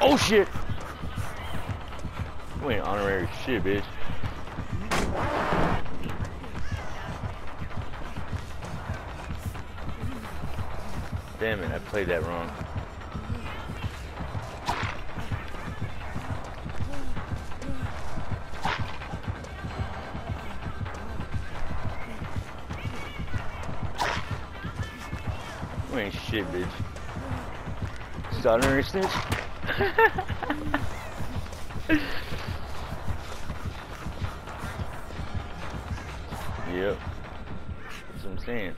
Oh shit! You ain't honorary shit, bitch. Damn it, I played that wrong. You ain't shit, bitch. Just honorary snitch. Yep. That's what I'm saying.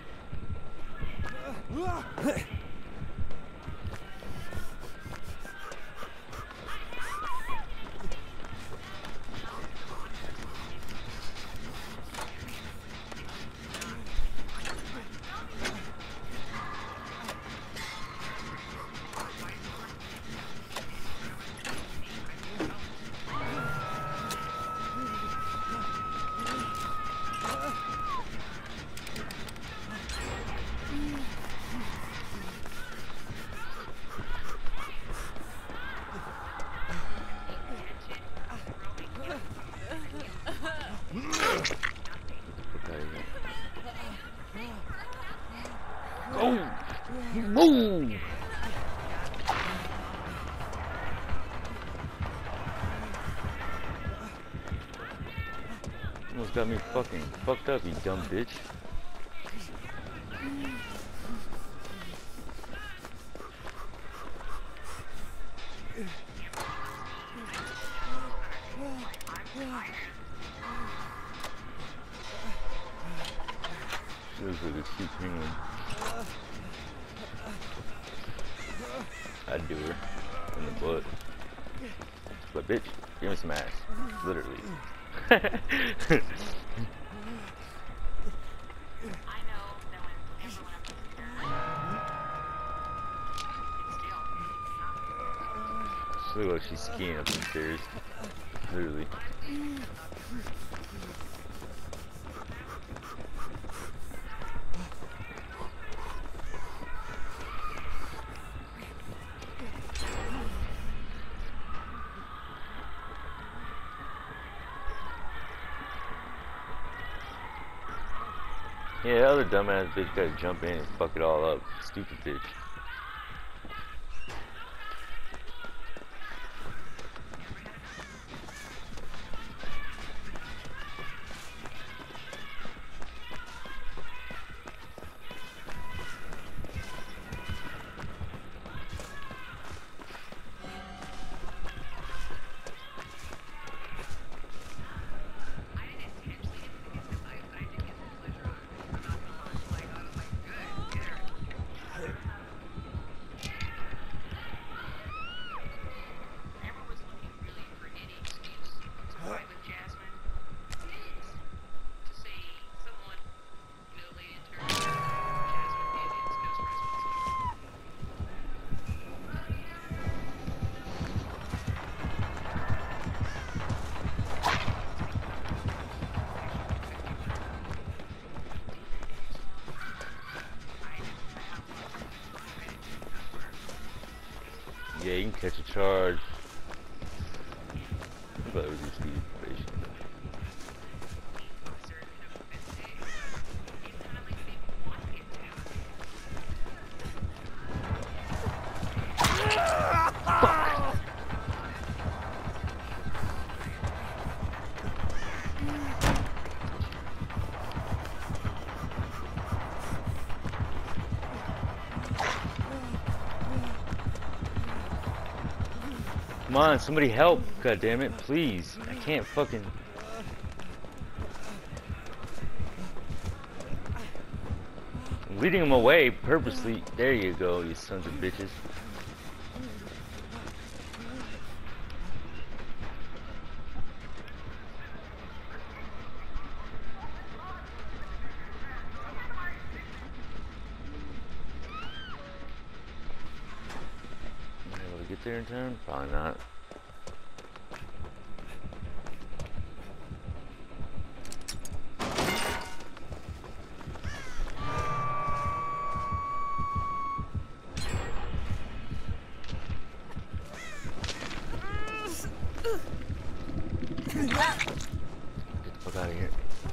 Go! Move! Almost got me fucking fucked up, you dumb bitch. She looks like a cute penguin. I'd do her in the butt. But bitch, give me some ass. Literally. She looks like she's skiing up the stairs. Literally. Yeah, that other dumbass bitch gotta jump in and fuck it all up. Stupid bitch. Yeah, you can catch a charge. But it was just speed probation. Come on, somebody help! God damn it, please! I can't fucking. I'm leading them away purposely. There you go, you sons of bitches. Am I able to get there in time? Probably not. Get the fuck out of here.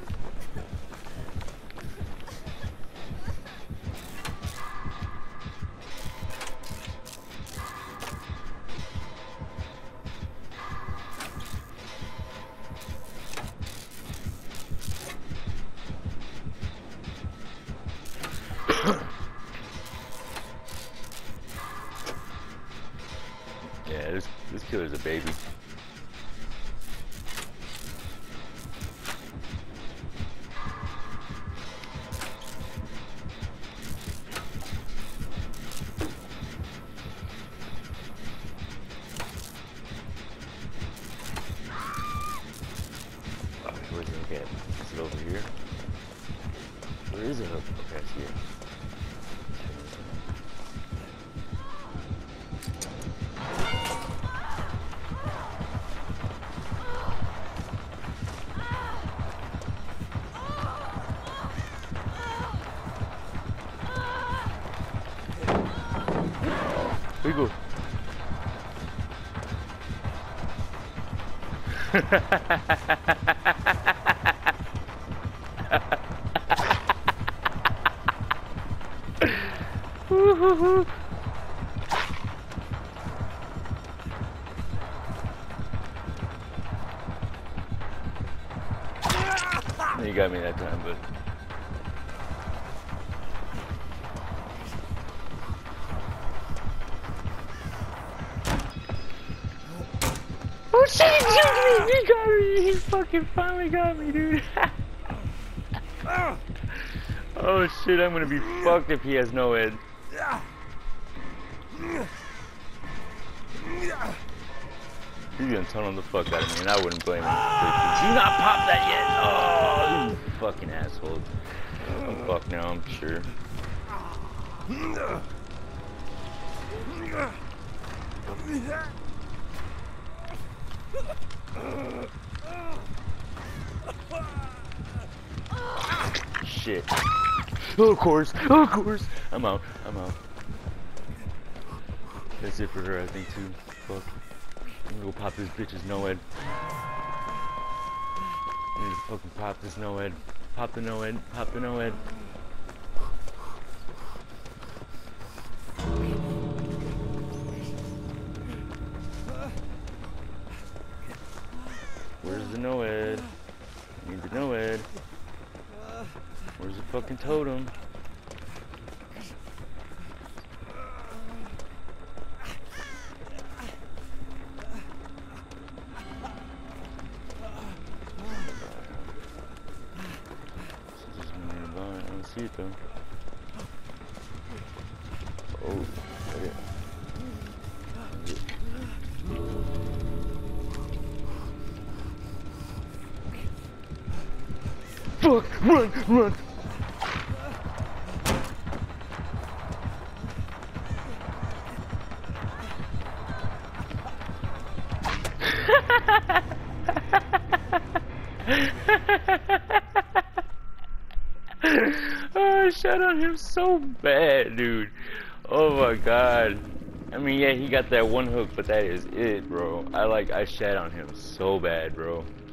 Yeah, this killer's a baby. Okay, where's the hook at? Is it over here? Where is the hook? Okay, I see it. Here you go. You got me that time, but oh shit, he juked me! He got me! He fucking finally got me, dude! Oh shit, I'm gonna be fucked if he has no head. He's gonna tunnel the fuck out of me, and I wouldn't blame him. Did you not pop that yet? Oh, you fucking asshole. I'm fucked now, I'm sure. Shit. Oh, of course. Oh, of course. I'm out. I'm out. That's it for her, I think, too. Fuck. I'm gonna go pop this bitch's no-head. I need to fucking pop this no-head. Pop the no-head. Pop the no-head. Where's the no-head? I need the no-head. Where's the fucking totem? I don't see it though. Oh, okay. Fuck! Run! Run! Oh, I shot on him so bad, dude. Oh my god. I mean, yeah, he got that one hook, but that is it, bro. I shot on him so bad, bro.